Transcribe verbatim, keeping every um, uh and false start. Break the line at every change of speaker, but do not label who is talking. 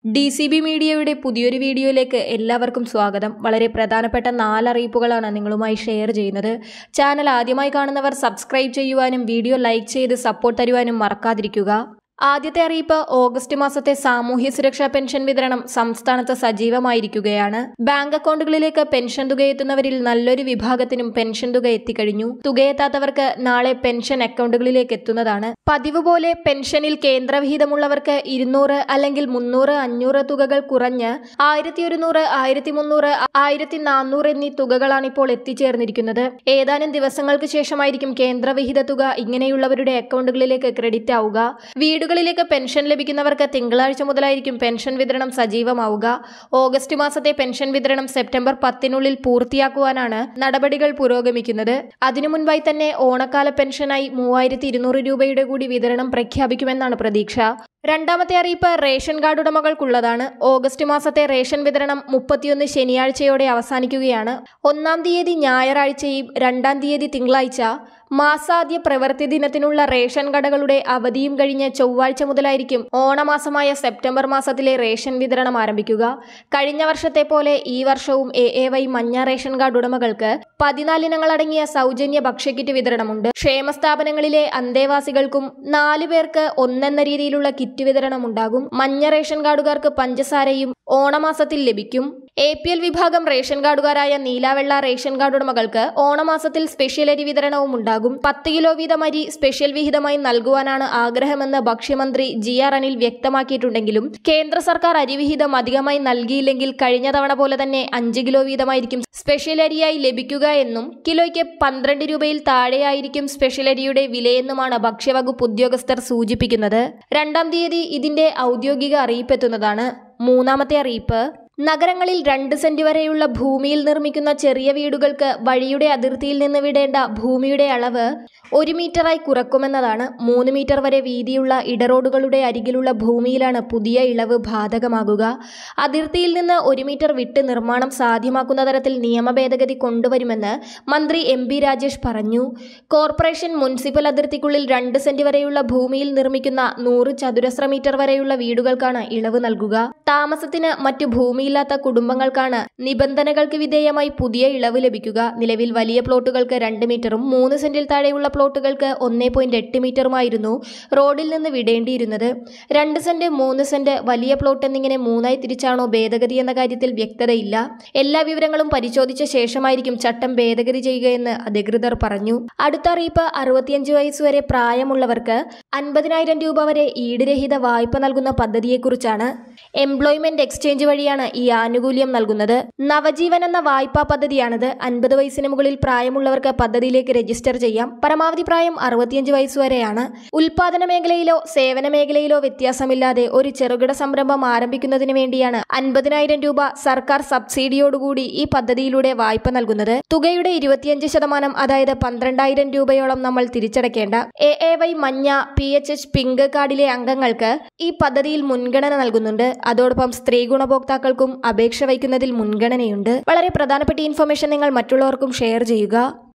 D C B മീഡിയയുടെ പുതിയൊരു വീഡിയോയിലേക്ക് എല്ലാവർക്കും സ്വാഗതം. വളരെ പ്രധാനപ്പെട്ട നാല് അറിയിപ്പുകളാണ് നിങ്ങളുമായി ഷെയർ ചെയ്യുന്നത്. ചാനൽ ആദ്യമായി കാണുന്നവർ സബ്സ്ക്രൈബ് ചെയ്യുവാനും വീഡിയോ ലൈക്ക് ചെയ്ത് സപ്പോർട്ട് തരുവാനും മറക്കാതിരിക്കുക. ആദ്യത്തെ അറിയിപ്പ്, ഓഗസ്റ്റ് മാസത്തെ സാമൂഹ്യ സുരക്ഷാ പെൻഷൻ വിതരണം സംസ്ഥാനത്ത് സജീവമായിരിക്കുകയാണ്. ബാങ്ക് അക്കൗണ്ടുകളിലേക്ക് പെൻഷൻ തുക എത്തുന്നവരിൽ നല്ലൊരു വിഭാഗത്തിനും പെൻഷൻ തുക എത്തിക്കഴിഞ്ഞു. തുകയെത്താത്തവർക്ക് നാളെ പെൻഷൻ അക്കൗണ്ടുകളിലേക്ക് എത്തുന്നതാണ്. പതിവ് പോലെ പെൻഷനിൽ കേന്ദ്രവിഹിതമുള്ളവർക്ക് ഇരുന്നൂറ് അല്ലെങ്കിൽ മുന്നൂറ് അഞ്ഞൂറ് തുകകൾ കുറഞ്ഞ് ആയിരത്തി ഒരുന്നൂറ് ആയിരത്തി മുന്നൂറ് ആയിരത്തി നാന്നൂറ് എന്നീ തുകകളാണ് ഇപ്പോൾ എത്തിച്ചേർന്നിരിക്കുന്നത്. ഏതാനും ദിവസങ്ങൾക്ക് ശേഷമായിരിക്കും കേന്ദ്രവിഹിത തുക ഇങ്ങനെയുള്ളവരുടെ അക്കൗണ്ടുകളിലേക്ക് ക്രെഡിറ്റ് ആവുക. വീട് ിലേക്ക് പെൻഷൻ ലഭിക്കുന്നവർക്ക് തിങ്കളാഴ്ച മുതലായിരിക്കും പെൻഷൻ വിതരണം സജീവമാവുക. ഓഗസ്റ്റ് മാസത്തെ പെൻഷൻ വിതരണം സെപ്റ്റംബർ പത്തിനുള്ളിൽ പൂർത്തിയാക്കുവാനാണ് നടപടികൾ പുരോഗമിക്കുന്നത്. അതിനു മുൻപായി തന്നെ ഓണക്കാല പെൻഷനായി മൂവായിരത്തി ഇരുന്നൂറ് രൂപയുടെ കൂടി വിതരണം പ്രഖ്യാപിക്കുമെന്നാണ് പ്രതീക്ഷ. രണ്ടാമത്തെ അറിയിപ്പ് റേഷൻ കാർഡ് ഉടമകൾക്കുള്ളതാണ്. ഓഗസ്റ്റ് മാസത്തെ റേഷൻ വിതരണം മുപ്പത്തിയൊന്ന് ശനിയാഴ്ചയോടെ അവസാനിക്കുകയാണ്. ഒന്നാം തീയതി ഞായറാഴ്ചയും രണ്ടാം തീയതി തിങ്കളാഴ്ച മാസാദ്യ പ്രവൃത്തി ദിനത്തിനുള്ള റേഷൻ കടകളുടെ അവധിയും കഴിഞ്ഞ് ചൊവ്വാഴ്ച മുതലായിരിക്കും ഓണമാസമായ സെപ്റ്റംബർ മാസത്തിലെ റേഷൻ വിതരണം ആരംഭിക്കുക. കഴിഞ്ഞ വർഷത്തെ പോലെ ഈ വർഷവും എ എ വൈ മഞ്ഞ റേഷൻ കാർഡ് ഉടമകൾക്ക് പതിനാലിനങ്ങൾ അടങ്ങിയ സൗജന്യ ഭക്ഷ്യക്കിറ്റ് വിതരണമുണ്ട്. ക്ഷേമ സ്ഥാപനങ്ങളിലെ അന്തേവാസികൾക്കും നാലു പേർക്ക് ഒന്നെന്ന രീതിയിലുള്ള കിറ്റ് വിതരണം ഉണ്ടാകും. മഞ്ഞ റേഷൻ കാർഡുകാർക്ക് പഞ്ചസാരയും ഓണമാസത്തിൽ ലഭിക്കും. എ പി എൽ വിഭാഗം റേഷൻ കാർഡുകാരായ നീലാവെള്ള റേഷൻ കാർഡ് ഉടമകൾക്ക് ഓണമാസത്തിൽ സ്പെഷ്യൽ അരി വിതരണവും ഉണ്ടാകും. പത്ത് കിലോ വീതം അരി സ്പെഷ്യൽ വിഹിതമായി നൽകുവാനാണ് ആഗ്രഹമെന്ന് ഭക്ഷ്യമന്ത്രി ജി ആർ അനിൽ വ്യക്തമാക്കിയിട്ടുണ്ടെങ്കിലും കേന്ദ്ര സർക്കാർ അരിവിഹിതം അധികമായി നൽകിയില്ലെങ്കിൽ കഴിഞ്ഞ തവണ പോലെ തന്നെ അഞ്ച് കിലോ വീതമായിരിക്കും സ്പെഷ്യൽ അരിയായി ലഭിക്കുക എന്നും കിലോയ്ക്ക് പന്ത്രണ്ട് രൂപയിൽ താഴെയായിരിക്കും സ്പെഷ്യൽ അരിയുടെ വിലയെന്നുമാണ് ഭക്ഷ്യവകുപ്പ് ഉദ്യോഗസ്ഥർ സൂചിപ്പിക്കുന്നത്. രണ്ടാം തീയതി ഇതിന്റെ ഔദ്യോഗിക അറിയിപ്പെത്തുന്നതാണ്. മൂന്നാമത്തെ അറിയിപ്പ്, നഗരങ്ങളിൽ രണ്ട് സെന്റ് വരെയുള്ള ഭൂമിയിൽ നിർമ്മിക്കുന്ന ചെറിയ വീടുകൾക്ക് വഴിയുടെ അതിർത്തിയിൽ നിന്ന് വിടേണ്ട ഭൂമിയുടെ അളവ് ഒരു മീറ്ററായി കുറക്കുമെന്നതാണ്. മൂന്ന് മീറ്റർ വരെ വീതിയുള്ള ഇടറോഡുകളുടെ അരികിലുള്ള ഭൂമിയിലാണ് പുതിയ ഇളവ് ബാധകമാകുക. അതിർത്തിയിൽ നിന്ന് ഒരു മീറ്റർ വിട്ട് നിർമ്മാണം സാധ്യമാക്കുന്ന തരത്തിൽ നിയമ ഭേദഗതി കൊണ്ടുവരുമെന്ന് മന്ത്രി എം പി രാജേഷ് പറഞ്ഞു. കോർപ്പറേഷൻ മുനിസിപ്പൽ അതിർത്തിക്കുള്ളിൽ രണ്ട് സെന്റ് വരെയുള്ള ഭൂമിയിൽ നിർമ്മിക്കുന്ന നൂറ് ചതുരശ്ര മീറ്റർ വരെയുള്ള വീടുകൾക്കാണ് ഇളവ് നൽകുക. താമസത്തിന് മറ്റു ഭൂമി ില്ലാത്ത കുടുംബങ്ങൾക്കാണ് നിബന്ധനകൾക്ക് വിധേയമായി പുതിയ ഇളവ് ലഭിക്കുക. നിലവിൽ വലിയ പ്ലോട്ടുകൾക്ക് രണ്ട് മീറ്ററും മൂന്ന് സെന്റിൽ താഴെയുള്ള പ്ലോട്ടുകൾക്ക് ഒന്നേ പോയിന്റ് എട്ട് മീറ്ററുമായിരുന്നു റോഡിൽ നിന്ന് വിടേണ്ടിയിരുന്നത്. രണ്ട് സെന്റ് മൂന്ന് സെന്റ് വലിയ പ്ലോട്ട് എന്നിങ്ങനെ മൂന്നായി തിരിച്ചാണോ ഭേദഗതി എന്ന കാര്യത്തിൽ വ്യക്തതയില്ല. എല്ലാ വിവരങ്ങളും പരിശോധിച്ച ശേഷമായിരിക്കും ചട്ടം ഭേദഗതി ചെയ്യുകയെന്ന് അധികൃതർ പറഞ്ഞു. അടുത്ത അറിയിപ്പ്, അറുപത്തിയഞ്ച് വയസ്സുവരെ പ്രായമുള്ളവർക്ക് അൻപതിനായിരം രൂപ വരെ ഈടുരഹിത വായ്പ നൽകുന്ന പദ്ധതിയെക്കുറിച്ചാണ്. എംപ്ലോയ്മെന്റ് എക്സ്ചേഞ്ച് വഴിയാണ് ഈ ആനുകൂല്യം നൽകുന്നത്. നവജീവൻ എന്ന വായ്പാ പദ്ധതിയാണിത്. അൻപത് വയസ്സിന് മുകളിൽ പ്രായമുള്ളവർക്ക് പദ്ധതിയിലേക്ക് രജിസ്റ്റർ ചെയ്യാം. പരമാവധി പ്രായം അറുപത്തിയഞ്ച് വയസ്സ് വരെയാണ്. ഉൽപാദന മേഖലയിലോ സേവന മേഖലയിലോ വ്യത്യാസമില്ലാതെ ഒരു ചെറുകിട സംരംഭം ആരംഭിക്കുന്നതിന് വേണ്ടിയാണ് അൻപതിനായിരം രൂപ സർക്കാർ സബ്സിഡിയോടുകൂടി ഈ പദ്ധതിയിലൂടെ വായ്പ നൽകുന്നത്. തുകയുടെ ഇരുപത്തിയഞ്ച് ശതമാനം അതായത് പന്ത്രണ്ടായിരം രൂപയോളം നമ്മൾ തിരിച്ചടയ്ക്കേണ്ട. എ എ വൈ മഞ്ഞ പി എച്ച് എച്ച് പിങ്ക് കാർഡിലെ അംഗങ്ങൾക്ക് ഈ പദ്ധതിയിൽ മുൻഗണന നൽകുന്നുണ്ട്. അതോടൊപ്പം സ്ത്രീ ഗുണഭോക്താക്കൾക്കും അപേക്ഷ വയ്ക്കുന്നതിൽ മുൻഗണനയുണ്ട്. വളരെ പ്രധാനപ്പെട്ട ഇൻഫർമേഷൻ നിങ്ങൾ മറ്റുള്ളവർക്കും ഷെയർ ചെയ്യുക.